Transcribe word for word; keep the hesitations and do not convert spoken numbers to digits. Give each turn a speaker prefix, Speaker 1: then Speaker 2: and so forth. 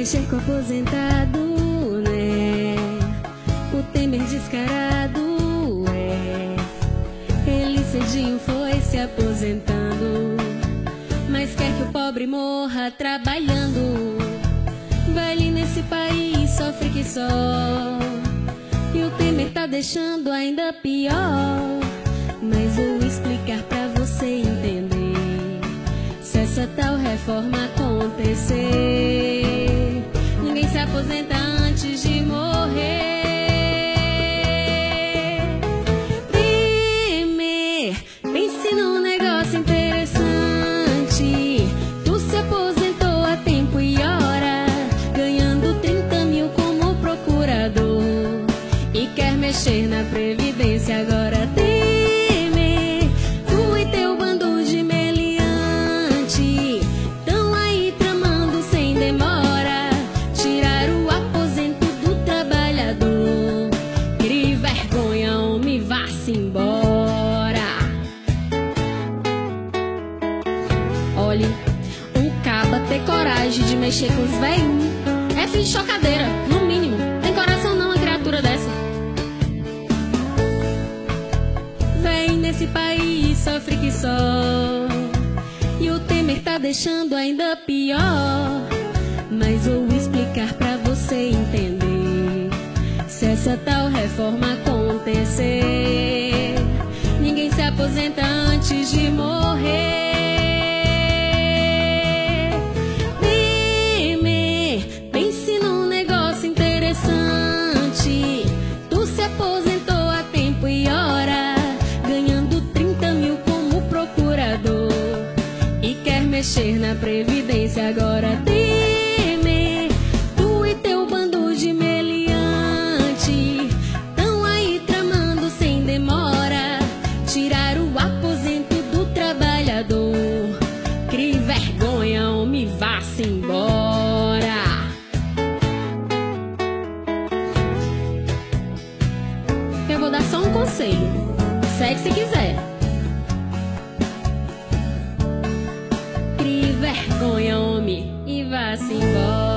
Speaker 1: mexer com aposentado, né? O Temer descarado, é. Ele cedinho foi se aposentando, mas quer que o pobre morra trabalhando. Baile nesse país sofre que só, e o Temer tá deixando ainda pior. Mas vou explicar pra você entender. Se essa tal reforma acontecer, ninguém se aposenta antes de morrer. Temer, pense num negócio interessante. Tu se aposentou a tempo e hora, ganhando trinta mil como procurador, e quer mexer na Previdência agora. Temer, tu e teu bando de meliante tão aí tramando sem demora tirar o aposento do trabalhador. Crie vergonha, homem, vá-se embora. Olhe, um caba ter coragem de mexer com os velhinhos é fim de chocadeira, no mínimo. Tem coração não, uma criatura dessa. Vem nesse país sofre que só, e o Temer tá deixando ainda pior. Mas vou explicar pra você entender. Se essa tal reforma acontecer, ninguém se aposenta antes de morrer. Temer, pense num negócio interessante. Tu se aposentou a tempo e hora, ganhando trinta mil como procurador, e quer mexer na Previdência agora. Temer, tu e teu bando de meliante tão aí tramando sem demora tirar o aposento do trabalhador. Crie vergonha, homem, vá-se embora. Eu vou dar só um conselho, segue se quiser. Crie vergonha, homem, e vá-se embora.